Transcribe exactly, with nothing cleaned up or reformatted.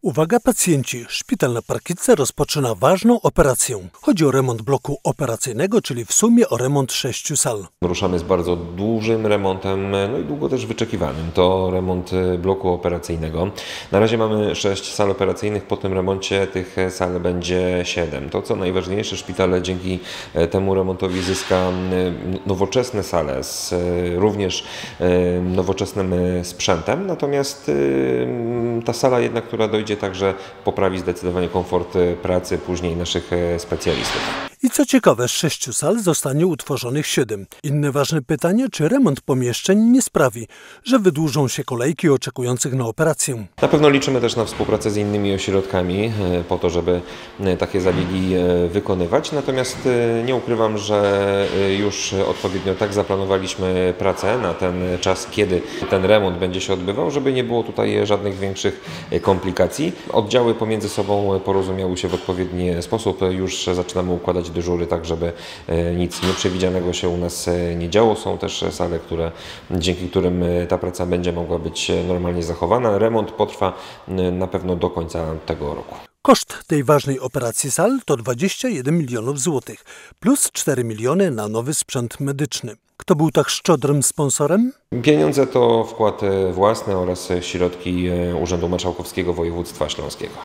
Uwaga pacjenci, szpital na Parkitce rozpoczyna ważną operację. Chodzi o remont bloku operacyjnego, czyli w sumie o remont sześciu sal. Ruszamy z bardzo dużym remontem, no i długo też wyczekiwanym. To remont bloku operacyjnego. Na razie mamy sześć sal operacyjnych, po tym remoncie tych sal będzie siedem. To co najważniejsze, szpital dzięki temu remontowi zyska nowoczesne sale z również nowoczesnym sprzętem, natomiast ta sala jednak, która dojdzie także poprawi zdecydowanie komfort pracy później naszych specjalistów. I co ciekawe, z sześciu sal zostanie utworzonych siedem. Inne ważne pytanie, czy remont pomieszczeń nie sprawi, że wydłużą się kolejki oczekujących na operację. Na pewno liczymy też na współpracę z innymi ośrodkami po to, żeby takie zabiegi wykonywać. Natomiast nie ukrywam, że już odpowiednio tak zaplanowaliśmy pracę na ten czas, kiedy ten remont będzie się odbywał, żeby nie było tutaj żadnych większych komplikacji. Oddziały pomiędzy sobą porozumiały się w odpowiedni sposób. Już zaczynamy układać dyżury, tak żeby nic nieprzewidzianego się u nas nie działo. Są też sale, które, dzięki którym ta praca będzie mogła być normalnie zachowana. Remont potrwa na pewno do końca tego roku. Koszt tej ważnej operacji sal to dwadzieścia jeden milionów złotych, plus cztery miliony na nowy sprzęt medyczny. Kto był tak szczodrym sponsorem? Pieniądze to wkład własny oraz środki Urzędu Marszałkowskiego Województwa Śląskiego.